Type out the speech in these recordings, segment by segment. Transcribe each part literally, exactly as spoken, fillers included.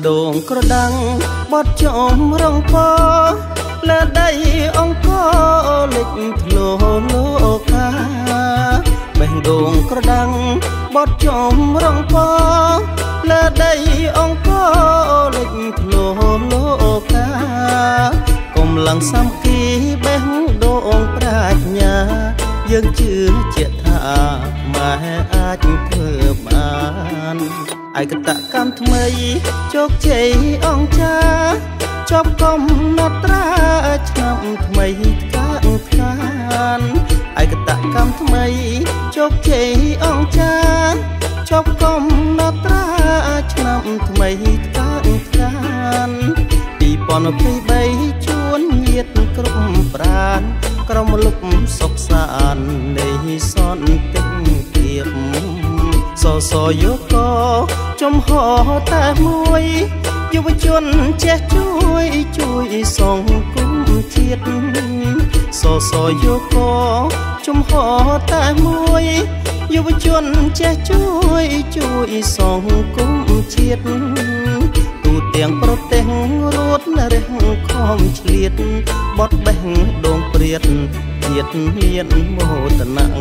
ដូងក្រដាំងបត់ចំរងពលើដីអង្គលេចធ្លោលោកាបេះដូងក្រដាំងបត់ចំរងពលើដីអង្គលេចធ្លោលោកាកំឡុងសំគីបេះដូងប្រាជ្ញាយើងជឿជាក់ថាម៉ែអាចធ្វើបានឯកតកម្មថ្មីជោគជ័យអង្គចាចប់កំណត់ត្រាឆ្នាំថ្មីថ្កានថ្កានឯកតកម្មថ្មីជោគជ័យអង្គចាចប់កំណត់ត្រាឆ្នាំថ្មីថ្កានថ្កានពីរពាន់ម្ភៃបីជួនញាតគ្រប់ប្រានក្រមលុបសុខសាននៃសន្តិភាពសសយកក៏ចំហតែមួយយុវជនចេះជួយជួយសង្គមជាតិសសយកក៏ចំហតែមួយយុវជនចេះជួយជួយសង្គមជាតិទូទាំងប្រទេសរត់រះខំឆ្លៀតបត់បេះដូងព្រាតជាតិមានមោទនៈ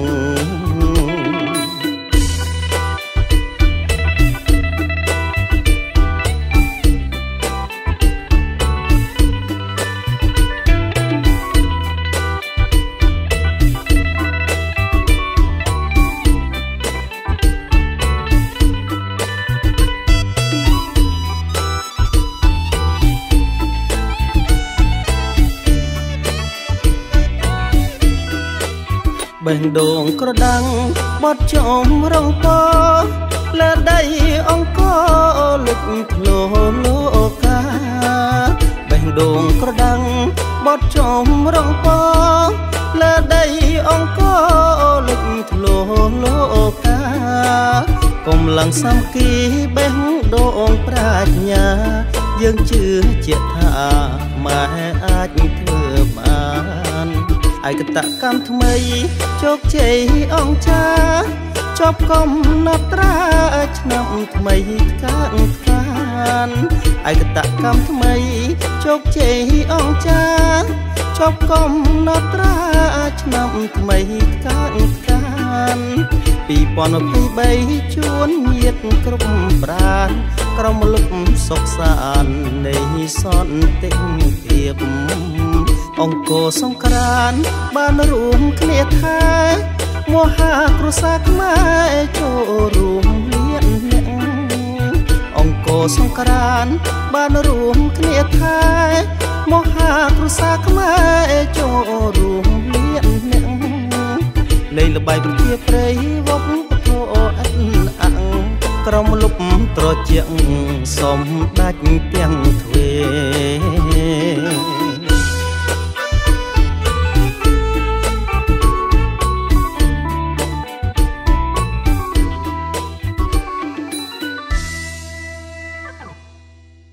បេះដូងក្រដាំងបត់ចំរងពលើដីអង្គលុចធ្លោលោកាបេះដូងក្រដាំងបត់ចំរងពលើដីអង្គលុចធ្លោលោកាកំឡុងសំគីបេះដូងប្រាជ្ញាយើងជឿជាក់ថាម៉ែអាចធ្វើបានឯកតកម្មថ្មីជោគជ័យអង្គចាចប់កំណត់ត្រាឆ្នាំថ្មីថ្កានថ្កានឯកតកម្មថ្មីជោគជ័យអង្គចាចប់កំណត់ត្រាឆ្នាំថ្មីថ្កានថ្កានពីរពាន់ម្ភៃបីជួនញាតគ្រប់ប្រានក្រមលុបសុខសាននៃសន្តិភាពអង្គសង្ក្រានបានរួមគ្នាថាមហាគ្រួសារខ្មែរចូលរួមលៀនអ្នកអង្គសង្ក្រានបានរួមគ្នាថាមហាគ្រួសារខ្មែរចូលរួមលៀនអ្នកលេងល្បែងប្រជាប្រិយវប្បធម៌អិនអាំងក្រមលុបត្រជាក់សំដាច់ទាំងទ្វេ